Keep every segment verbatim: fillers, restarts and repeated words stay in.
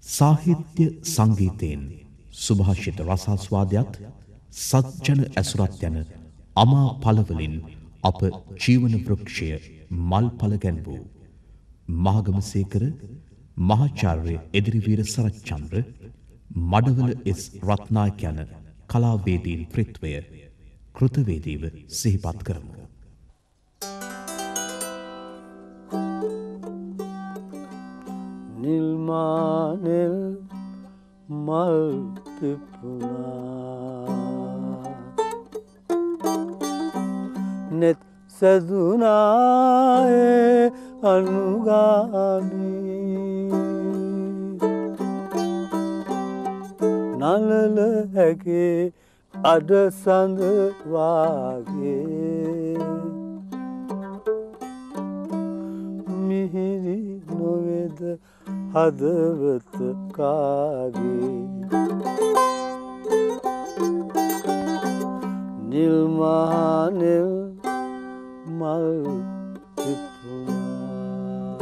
සාහිත්‍ය සංගීතයෙන් සුභාෂිත රසාස්වාදයත් සත්ජන ඇසුරත් යන අමා පළවලින් අප ජීවන වෘක්ෂය මල්ඵල ගැන්වූ මහගමසේකර මහාචාර්ය එදිරිවීර සරච්චන්ද්‍ර මඩවල එස් රත්නායක යන කලාවේදීන් ත්‍රිත්වය කෘතවේදීව සිහිපත් කරමු. නිල්මානෙල් මල් පිපුණා නෙත් සැදුනායේ අනුගාමී නලල හැගේ අඩ සඳ වාගේ මිහිරි නොවේද හදවත කාගේ නිල්මානෙල් මල් පිපුණා.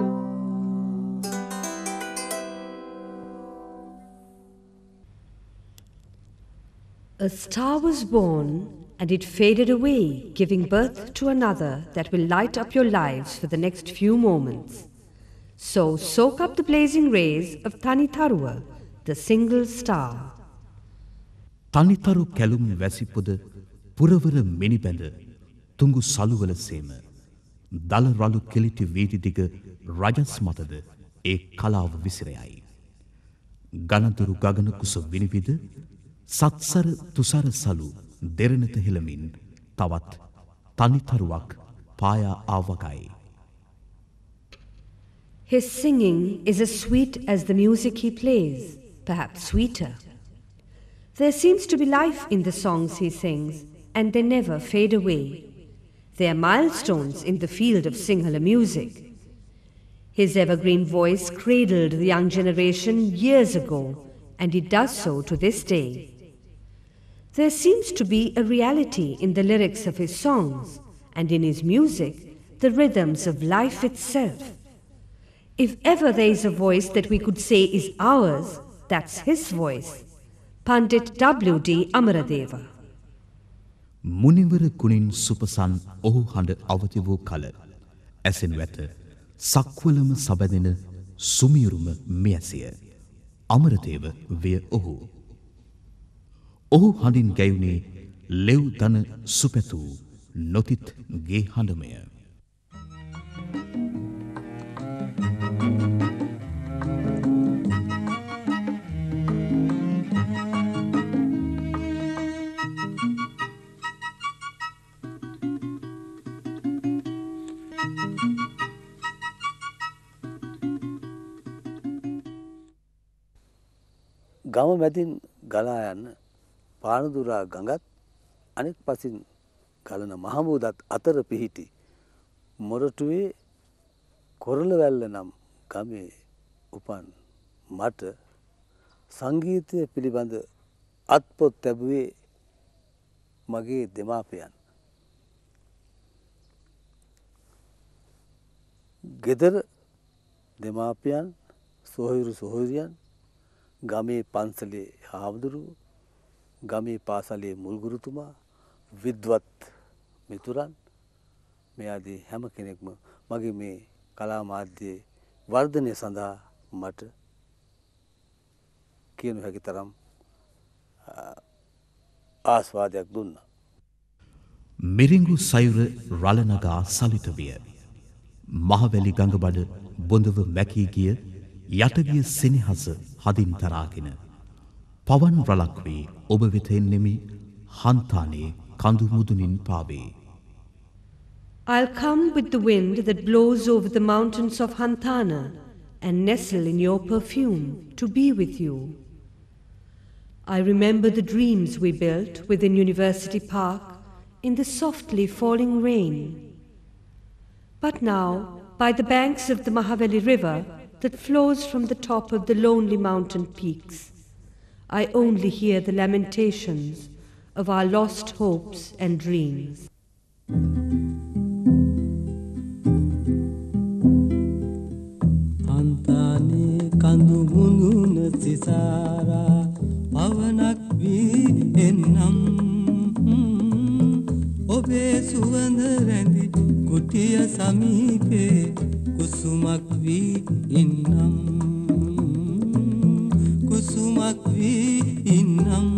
A star was born and it faded away, giving birth to another that will light up your lives for the next few moments. So soak up the blazing rays of Thanitharuwa, the single star. තනිතරු Kalum වැසිපොද පුරවර මිනිබැඳ තුඟු සලුවල සේම දල රළු කෙලිටි වීදි දිග රජස් මතද ඒ කලාව විසිරයයි. ගණදුරු ගගන කුස විනිවිද සත්සර තුසර සලු දෙරණත හෙළමින් තවත් තනිතරුවක් පායා ආවකයි. His singing is as sweet as the music he plays, perhaps sweeter. There seems to be life in the songs he sings, and they never fade away. They are milestones in the field of Sinhala music. His evergreen voice cradled the young generation years ago, and it does so to this day. There seems to be a reality in the lyrics of his songs, and in his music, the rhythms of life itself. If ever there is a voice that we could say is ours, that's his voice. Pandit W D Amaradeva. මුනිවර කුණින් සුපසන් ඔහු හඬ අවති වූ කල ඇසෙන් වැත සක්වලම සබැදෙන සුමියුරුම මෙයසිය අමරදේව විය ඔහු. ඔහු හඬින් ගැයුනේ ලෙව් දන සුපැතූ නොතිත් ගේ හඬමය. ගම මැදින් ගලා යන පානදුරා ගඟත් අනෙක් පසින් ගලන මහමුදත් අතර පිහිටි මොරටුවේ කොරළවැල්ල නම් ගමේ උපන් මට සංගීතය පිළිබඳ අත්පොත් ලැබුවේ මගේ දෙමාපියන්. ගෙදර දෙමාපියන් සොහොයුරු සොහොයුරියන් ගමේ පන්සලේ හාමුදුරුවෝ ගමේ පාසලේ මුල්ගුරුතුමා විද්වත් මිතුරන් මේ ආදී හැම කෙනෙක්ම මගේ මේ කලා මාධ්‍යයේ වර්ධනය සඳහා මට කියනු හැකි තරම් ආස්වාදයක් දුන්නා. මිරිඟු සයුර රළනගා සලිත විය. මහවැලි ගඟබඩ බොඳව මැකී ගිය යටගිය සෙනෙහස හදින් තරාගෙන පවන් රලක් වී ඔබ වෙත එන්නෙමි හන්තානේ කඳු මුදුනින් පාවේ. I'll come with the wind that blows over the mountains of Hantana and nestle in your perfume to be with you. I remember the dreams we built within University Park in the softly falling rain. But now, by the banks of the Mahaveli River that flows from the top of the lonely mountain peaks, I only hear the lamentations of our lost hopes and dreams. Antane kandu mununa සිසාරා පවනක් වී එන්නම් ඔබේ සුවඳ රැඳි කුටිය සමීපේ කුසුමක් වී ඉන්නම් කුසුමක් වී ඉන්නම්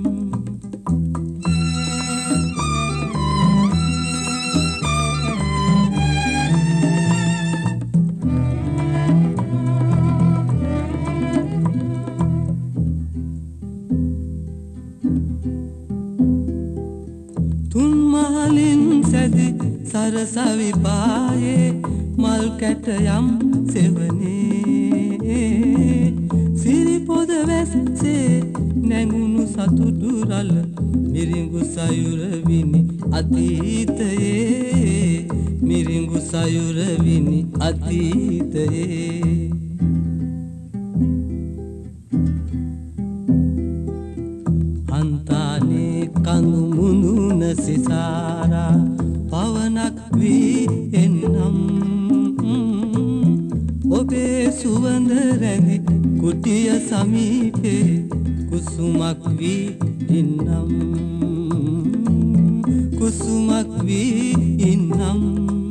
සරසවි පායේ මල් කැටයම් සෙවනේ සිරිපොද වැස්සේ නැඟුණු සතුටු රළ මිරිඟු සයුර විනි අතීතයේ මිරිඟු සයුර විනි අතීතයේ හන්තානේ කඳු මුදුන සිසාරා පවනක් වී එන්නම් ඔබේ සුවඳ රැඳි කුටිය සමීපේ කුසුමක් වී ඉන්නම් කුසුමක් වී ඉන්නම්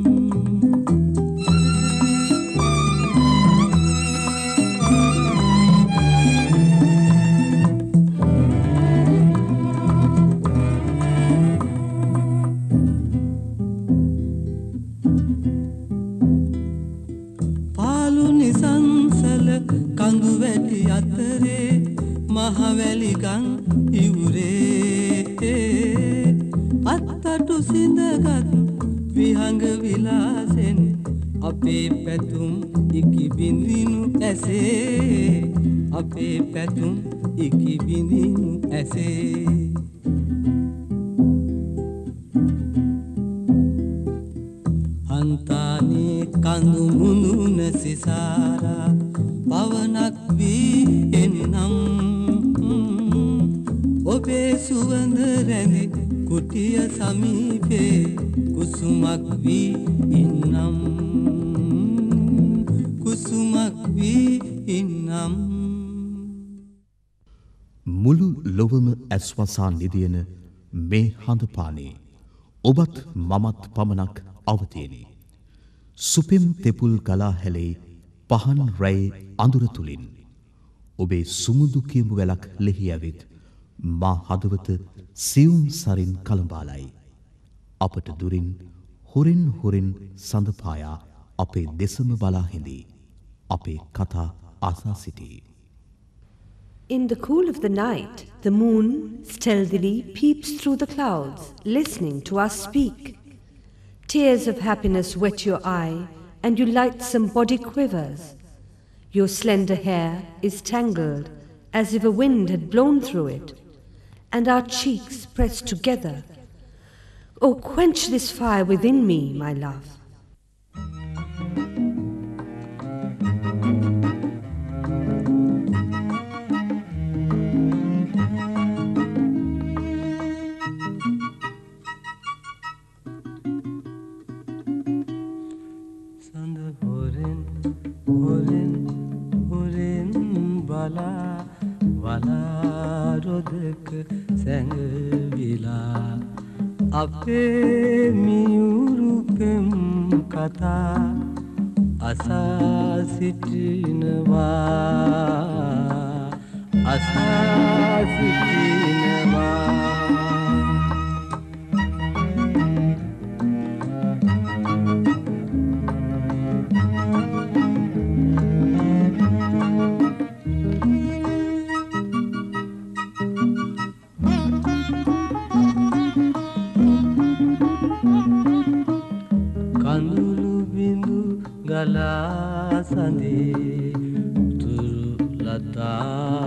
මහවැලි ගං ඉවුරේ අත්තටු සිඳගත් විහඟ විලාසෙන් අපේ පැතුම් ඉකි බිඳිනු ඇසේ අපේ පැතුම් ඉකි බිඳිනු ඇසේ හන්තානේ කඳු මුදුන සිසාරා පවනක් වී එන්නම් ඔබේ සුවඳ රැඳි කුටිය සමීපේ කුසුමක් වී ඉන්නම් කුසුමක් වී ඉන්නම් මුළු ලොවම ඇස්වසා නිදියන මේ හඳපානේ ඔබත් මමත් පමණක් අවතියෙනි. සුපිම් තෙපුල් ගලා හැලෙයි පහන් රැයි අඳුර තුලින් ඔබේ සුමුදු කියමු වැලක් ලෙහි ඇවිත් මා හදවත සියුම් සරින් කලඹාලයි. අපට දුරින් හොරින් හොරින් සඳ පායා අපේ දෙසම බලා හිඳී. අපේ කතා ආසා සිටී. In the cool of the night, the moon stealthily peeps through the clouds, listening to us speak. Tears of happiness wet your eye, and your lightsome body quivers. Your slender hair is tangled, as if a wind had blown through it, and our cheeks press together. Oh, quench this fire within me, my love. අපේ මියුරු පෙම් කතා අසා සිටිනවා අසා සිටිනවා ගලා සඳේ තුරු ලතා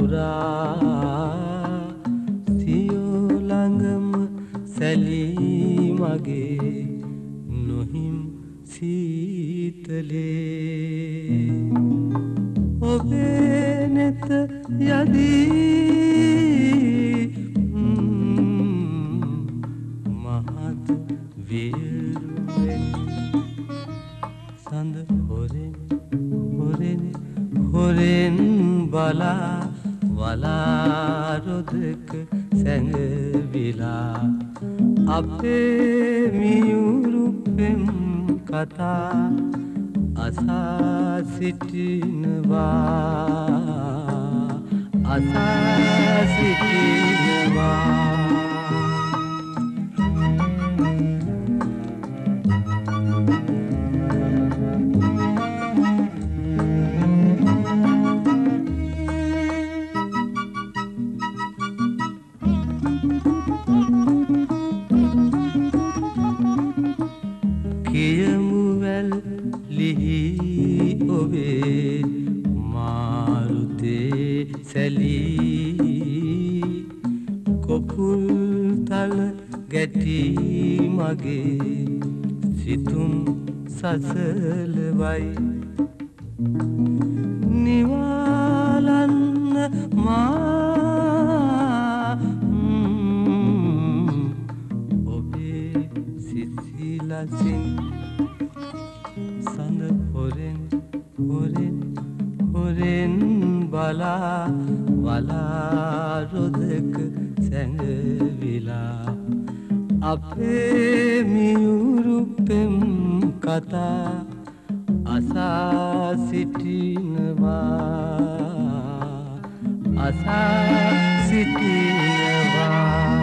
පුරා සියෝ ළඟම සැලී මගේ නොහිම් සීතලේ ඔබේ නෙත යදී මහත් විරුවෙන් සඳ හොරෙන් හොරෙන් හොරෙන් බලා වලාරොදක සැඟවිලා අපේ මියුරු පෙම් කතා අසා සිටිනවා අසා සිටිනවා කියමුවැල් ලිහි ඔබේ මාරුතේ සැලී කොපුල් තල ගැටි මගේ සිතුම් සසලවයි නිවාලන්න මා ඔබේ සිසිලසින් සඳ හොරෙන් හොරෙන් හොරෙන් බලා වලාරොදක සැඟවිලා අපේ මියුරු පෙම් කතා අසා සිටිනවා අසා සිටිනවා